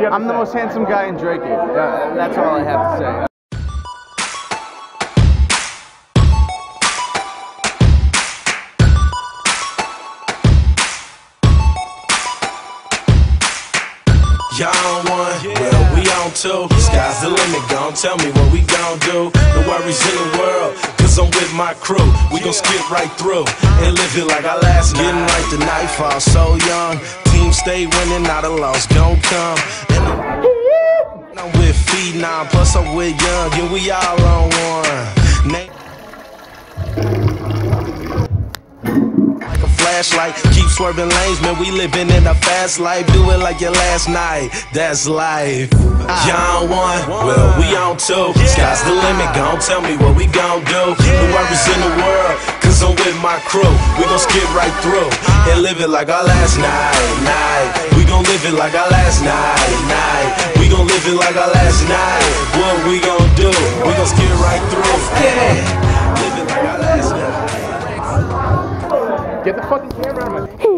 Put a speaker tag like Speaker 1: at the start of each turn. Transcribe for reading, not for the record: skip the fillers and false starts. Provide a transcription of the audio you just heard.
Speaker 1: I'm the most handsome guy in Drake. That's all I have to say.
Speaker 2: Y'all on one, well we on two. Sky's the limit, gon' tell me what we gon' do. No worries in the world, cause I'm with my crew. We gon' skip right through and live it like our last night. Getting right to nightfall, so young. Team stay winning, not a loss gon' come. And I'm with Feed 9, plus I'm with Young, and we all on one. Flashlight, keep swerving lanes, man, we living in a fast life. Do it like your last night, that's life. Y'all on one, well, we on two. Sky's the limit, gon' tell me what we gon' do. No worries in the world, cause I'm with my crew. We gon' skip right through and live it like our last night. We gon' live it like our last night. We gon' live it like our last night. What we gon' do? We gon' skip right through, yeah. Live it like our last night.
Speaker 1: Get the fucking camera out of my